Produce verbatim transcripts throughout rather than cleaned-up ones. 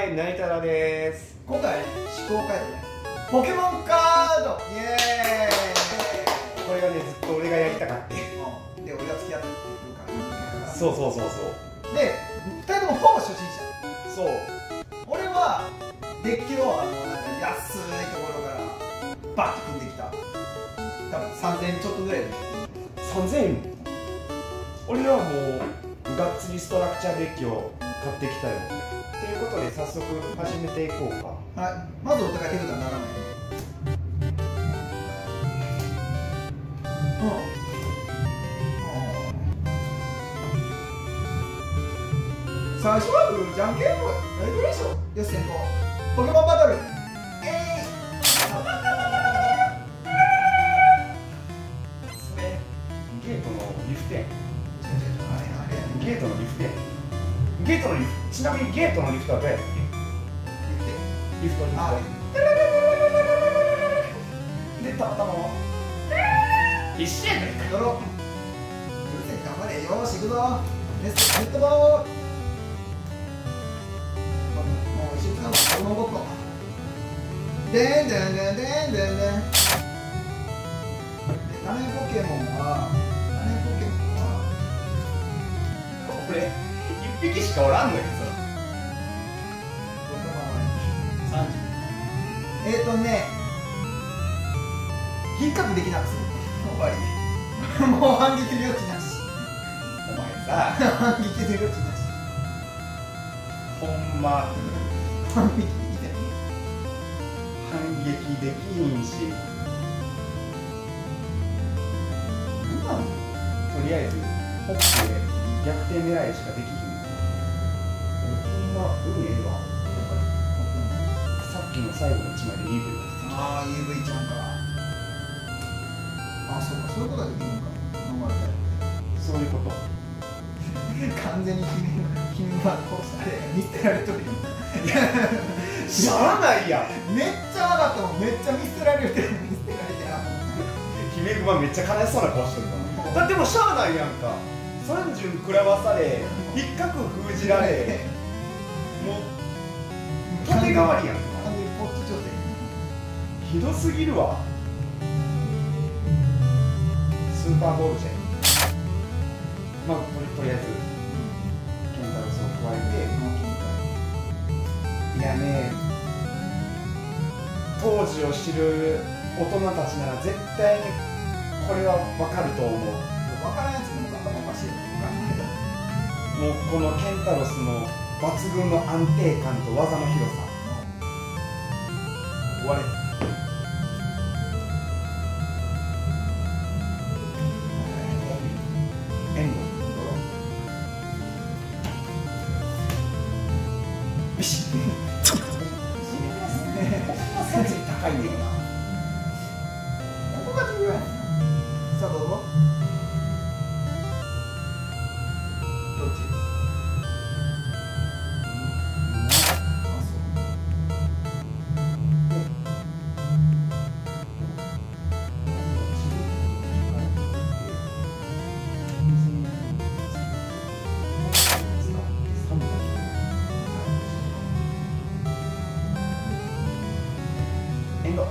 い、成田です。 今回試行回路ね、ポケモンカードイエーイ。 これがね、ずっと俺がやりたかった。 うん、で、俺が付き合ってって言うから。 そうそうそうそう。 で、ふたりともほぼ初心者。 そう。 俺はデッキのあのなんか安いところからバッと組んできた。多分さんぜんえんちょっとぐらいで。 さんぜんえん。俺らはもうがっつりストラクチャーデッキを買ってきたよ。ということで早速始めていこうか。 はい、まずお互い手札にならない。うん。最初はグーじゃんけんぽい。大丈夫でしょ。よし、先行。ポケモンバトル。えい。 それ、ゲートのリフテン。 あれあれ。 ゲートのリフテン。ゲートのリフト、ちなみにゲートのリフトはどうやったっけ？リフト、リフト。 あで、たまたま一緒やねんか。 ドロー。うるせえ、頑張れ。よーし、行くぞ。レッツヘッドボール。もう一緒に使うの、子供ごっこ。でんでんでんでんでんでん。で、種ポケモンは、種ポケモンは、 これ、一匹しかおらんのよ、 さんじゅう。えーとね、引っかくできなくする。終わり。もう反撃の余地なし。 お前さ、 反撃の余地なし。 ほんま反撃できない。 反撃できひんし、なんなんとりあえずホップで逆転狙いしかできひん。俺ほんま運ええわ。さっきの最後のいちまいでイーブイが出てきた。 ああ、イーブイ ちゃんか。あ、そうか、そういうことができるのか。ノーマルで。 そういうこと。 完全に君君はこうされ見捨てられとるよ。 しゃあないやん。 めっちゃ分かったもん。めっちゃ見捨てられてる。見捨てられてる。 姫熊めっちゃ悲しそうな顔してるの。だってもうしゃあないやんか。さんじゅう食らわされ、一角封じられ、もう縦代わりやんか。 完全にポッチ状態。 ひどすぎるわ。スーパーボールジェン。まあとり、とりあえずケンタロスを加えて、いやね、当時を知る大人たちなら絶対にこれは分かると思う。 分からんやつでも頭おかしい。 もうこのケンタロスの抜群の安定感と技の広さ。終われ。エンド。よし。殺意高いよな。 ここが重要やねん。さあどうぞ。どっち？ エンド。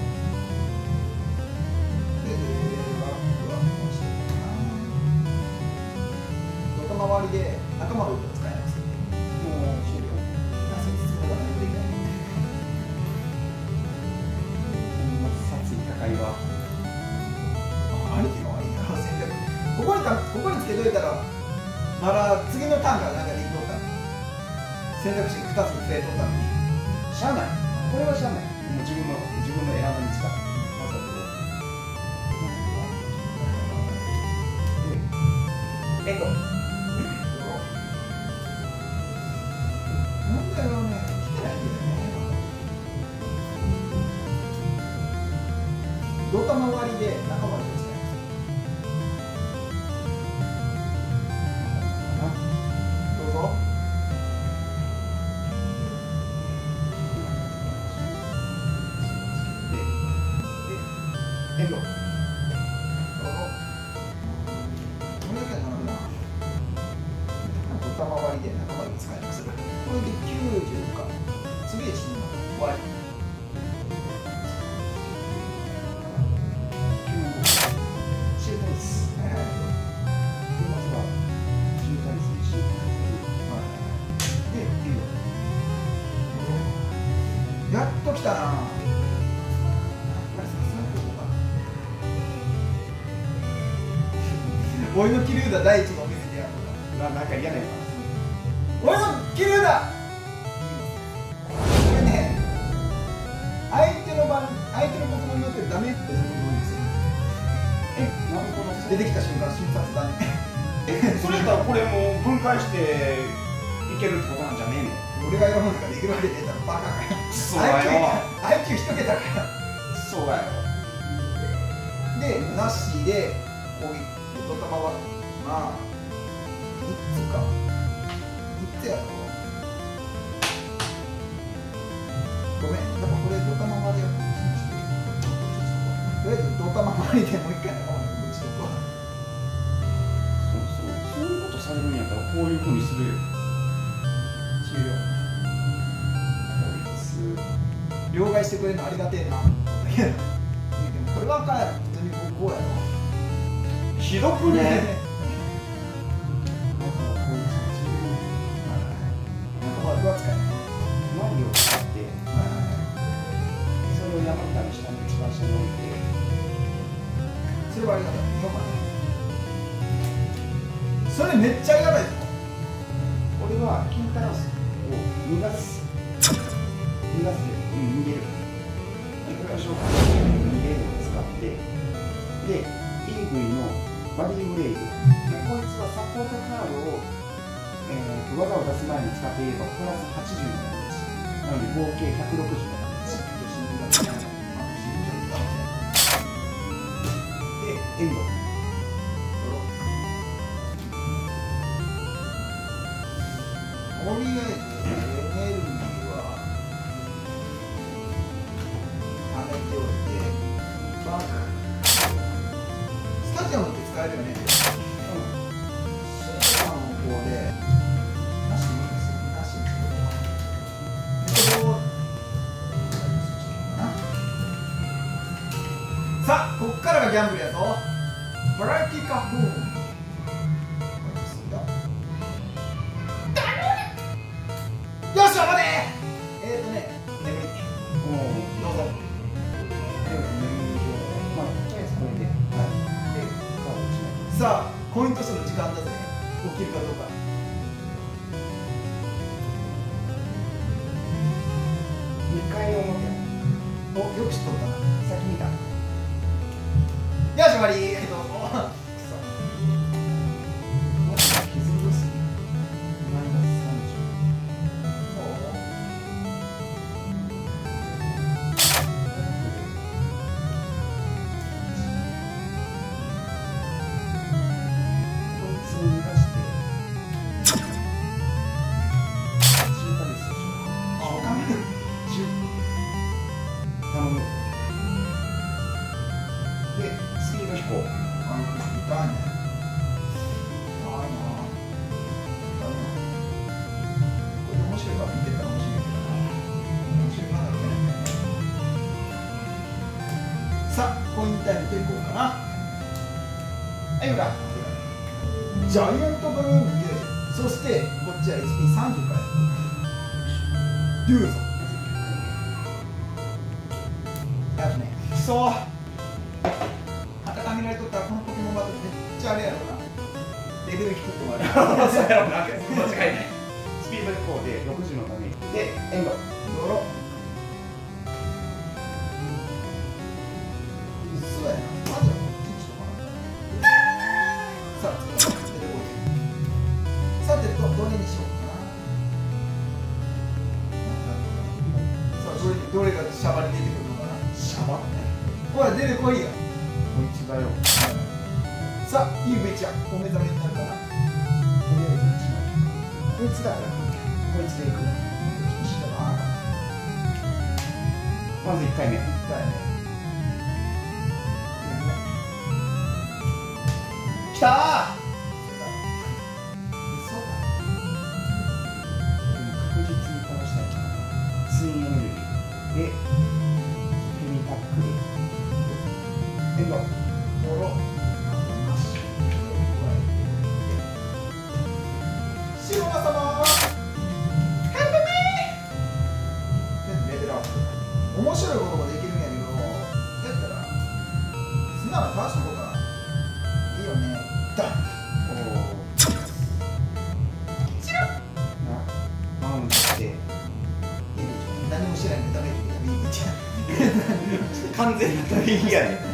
周りで仲間の歌を使えないですよ。もう終了。なぜ質問がないといけない。 殺意高いわ。 あ、兄貴が悪いな、戦略。ここにた、ここにつけといたら、まだ次のターンがなんかできとったの。選択肢ふたつ増えとったのに。 しゃあない。これはしゃあない。もう自分の自分の選ぶに使う。わざと。で、エンド。 問題はね、来てないんだよね。ドタ周りで仲間を使います。どうぞ。 で、で、エンド。 どうぞ。これだけは並ぶな。ドタ周りで仲間を使います。これできゅうじゅうか。 終わり。 シュータイス。 はいはい。 まずはシュータイスにシュータイスでエンド。 やっと来たな。俺の桐生だ第一のお店でやるうわ、なんか嫌だよな。 俺の桐生だ。これね、相手の番相手のポケモンによってダメってすること多いんですよ。 え、なるほど。 出てきた瞬間瞬殺だね。 え、それやったらこれもう分解していけるってことなんじゃねえの？ 俺がやるもんだからできるわけねえだろ、バカかよ。 そうだよ。 アイキュー 一桁かよ。 そうだよ。 で、ナッシーで攻撃ドタマはまあみっつかみっつやろ。ごめん、やっぱこれドタマ割りやとりあえずドタマ割りでもう一回仲間にぶちとくわ。 そうそう、そういうことされるんやったらこういうふうにするよ。 終了。 こいつ両替してくれるのありがてえな。いやでもこれはあかんやろ、普通にこうやろ。 ひどくね。 仲間は使えない。 マリオを使って、それを山札の下に一番下に置いて、 それはありがたい。今までそれめっちゃありがたいぞ。 俺はキンタロスを逃がす逃がすで、うん、逃げるこれは紹介して逃げるを使ってで、イーブイのバディウェイブでこいつはサポートカードを、えー、技を出す前に使っていればプラスはちじゅうのダメージなので合計ひゃくろくじゅうのダメージで、エンドとりあえずエネルギーは貯めておいて、バックスタジアムって使えるよね。うん。スーパーの方でなしにする、なしにする。メトロさあ、こっからがギャンブルやぞ。バラエティカフーン。よし、頑張れ。えーとね、眠り。どうぞ。 まあ、とりあえずこれで、はい。で、カードいちまい。 さあ、コイントスの時間だぜ。起きるかどうか。 にかい表。 お、よく知っとったな。 先見た。 よし、終わり。どうぞ。くそ。 まずは削りですね。マイナスさんじゅう。こいつを逃がして、中華ですでしょ。 あ、おかめる。 頼む。で、スピード飛行。 あの、痛いね。痛いな。痛いな。これ面白いから見てたら面白いけどな。面白いならいけないんだよね。さあ、コインタイムといこうかな。 はい、ほら。 ジャイアントブルームきゅうじゅう。そして、こっちは エイチピーさんじゅう からデューゾ。あとね、そう。温められとったらこのポケモンバトルめっちゃあれやろな。レベル低くもある。 そうやろうな、間違いない。スピード飛行でろくじゅうのダメージでエンド。 ドロ。そうやな。まずはこっちにしとかな。さあ、次は出てこい。さてと、どれにしようかな。さあ、どれどれがシャバに出てくるのかな。 シャバってほら、出てこいよ。 こいつだよ。 さあ、イーブイちゃん、お目覚めになるかな。 とりあえずいちまい。こいつだから、こいつでいく。まずいっかいめ。 いっかいめ。 きたー。 嘘だ。 でも確実に倒したいから。ツインエネルギー。 面白いことができるんやけど、やったら素直に倒した方がいいよね。だおおチラッなマウントして何もしてないんでダメって言ったらいいじゃん。 完全な旅行やね。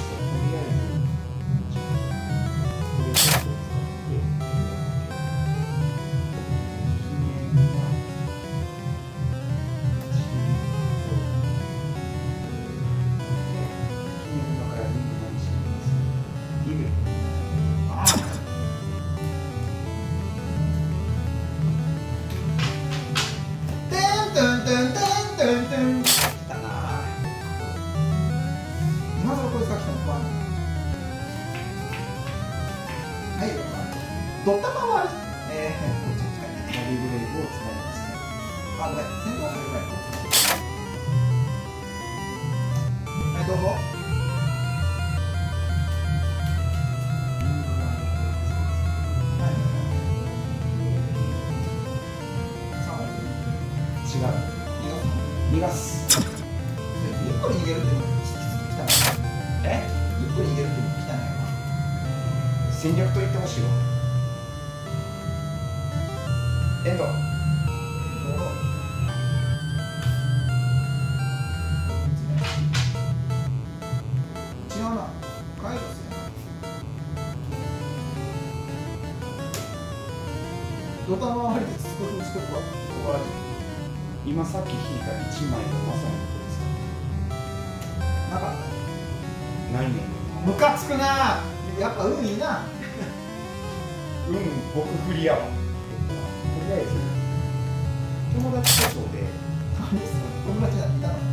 ドッタマはあれえー、こっちに使えない。 ラビブレイブを使いますね。 あ、ごめん、先頭は入る前にはい、どうぞ。 違う。逃がす。 いっこに逃げるっていうのが汚い。 え？ いっこに逃げるっていうのが汚いよ。 戦略と言ってほしいわ。エンド。 違うな。カイロスやな。ドタマはりで少しずつとこは終わり。 今さっき引いたいちまいがまさにこれですか。 なかった。 ないねん。 ムカつくな。やっぱ運いいな。 うん、僕不利やわ。とりあえず友達手帳で何それ友達なんていたの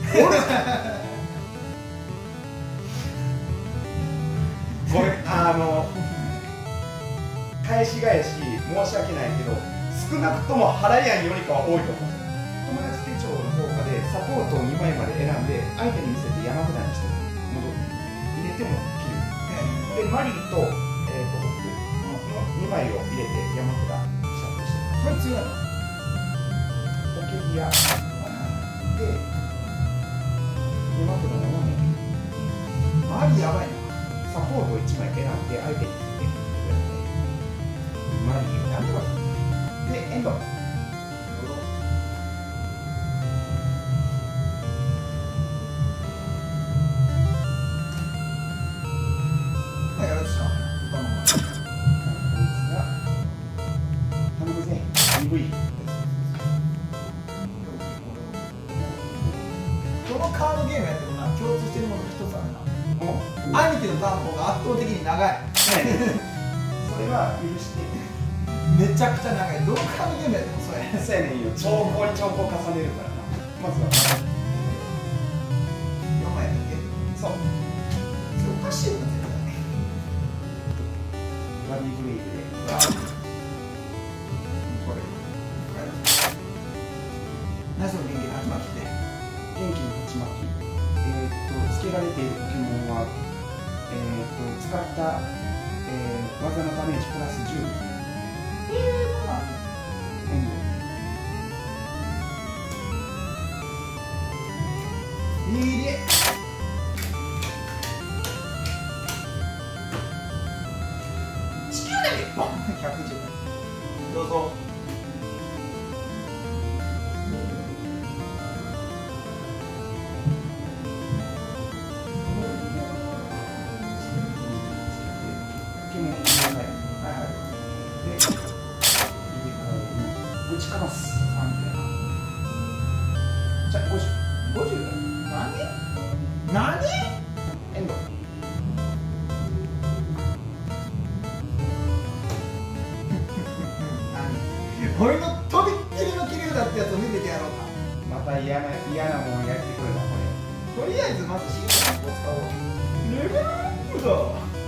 これあの返し返し申し訳ないけど少なくとも払いやんよりかは多いと思う。友達手帳の効果でサポートをにまいまで選んで相手に見せて山札にして戻る入れても切るでマリーと,、えー、とホップのにまいを入れて山札シャッフルしてこれ強いのポケギアで山札ななめいマリやばいな。 サポートをいちまい選んで相手に見せてマリーをやめろでエンドやるでしょ。 頼むぜ イーブイ。 このカードゲームやってもな共通してるものが一つあるな。 お兄貴のターンの方が圧倒的に長い。 それは許してめちゃくちゃ長い。どのカードゲームやってもそれ。 そうやねんよ。兆候に兆候重ねるからな。まずはよんまいやったっけ。 そうそれおかしいよな絶対。 バディブレイクでこれ何その元気の始まって元気の鉢巻きえー、っとつけられているポケモンはえー、っと使った、えー、技のダメージプラスじゅう。 えー、そうなんエンドいいえ地球だけボンひゃくじゅうどうぞ。 ポケモン入れ替えるはいはいで入れ替えるぶちかますさんじゅうやな。じゃあごじゅう。 ごじゅう何何エンド俺のとびっきりの切り札ってやつを見せてやろうか。 また嫌な嫌なもんやってくるなこれ。 とりあえずまずシンプルなスポーツ使おう。レベルアップだ。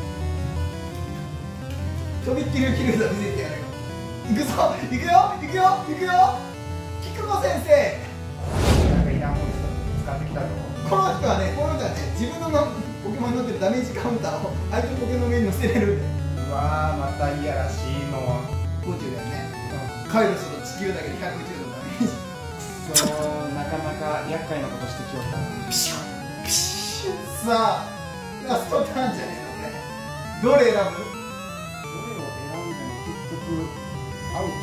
とびっきりの切り札見せてやるよ。いくぞいくよいくよいくよ菊子先生。 なんかいらんもん使ってきたぞ。 この人はねこの人はね自分のポケモンに乗ってるダメージカウンターを相手のポケモンの上に乗せれるんで。 うわーまたいやらしいの。 ごじゅうだよね。カイロスの地球だけでひゃくじゅうのダメージ。 そうなかなか厄介なことしてきよったな。 ピシュッピシュッ。さあラストターンじゃねえのこれ。どれ選ぶ？ どれを選んでも結局アウト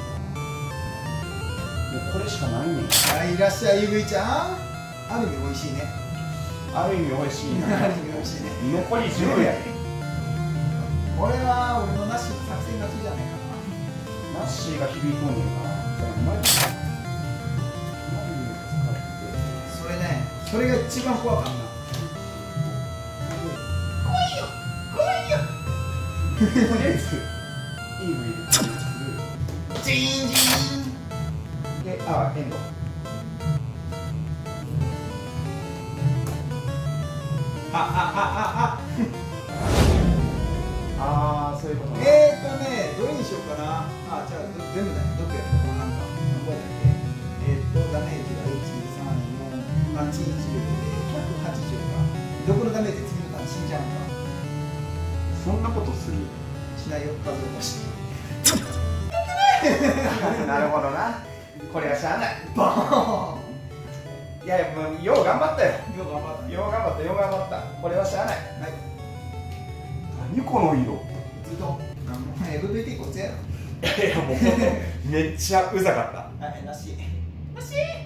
や。もうこれしかないねん。 はい、いらっしゃい、ゆぐいちゃん。ある意味美味しいね。 ある意味美味しいな。 ある意味美味しいね。 残りじゅうやで。 これは俺のなしの作戦勝ちじゃないかナッシーが響くんねんかな。じゃあマリマリを使ってな。それね、それが一番怖かった。怖いよ怖いよ。 とりあえず イーブイ でプレイする。 ジーンジーンで、あ、エンド。 ああああああ、そういうことね。 あ。えーっとね、どれにしようかな。あ、じゃあ全部だね。どこやったかなんか何倍だっけ。えーっとダメージがいち、さん、よん、はちじゅうでひゃくはちじゅうか。どこのダメージ次のターン死んじゃうんか。 そんなことする。 しないよ、数を押して。 なるほどな。これはしゃあない。 バーン。 いやいや、もうよう頑張ったよ。 よく頑張ったね。 よう頑張った、よう頑張った。これはしゃあない。 はい。 何この色。 ずっと、あの、エルビーティー こっちやろ。 いや、もうめっちゃうざかった。 はい、なし。なし。